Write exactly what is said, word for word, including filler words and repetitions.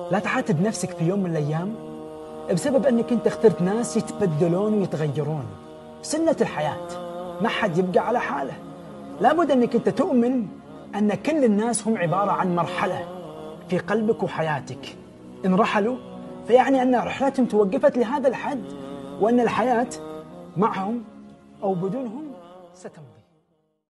لا تعاتب نفسك في يوم من الأيام بسبب أنك أنت اخترت ناس يتبدلون ويتغيرون. سنة الحياة، ما حد يبقى على حاله. لابد أنك أنت تؤمن أن كل الناس هم عبارة عن مرحلة في قلبك وحياتك. إن رحلوا فيعني أن رحلتهم توقفت لهذا الحد، وأن الحياة معهم أو بدونهم ستمر.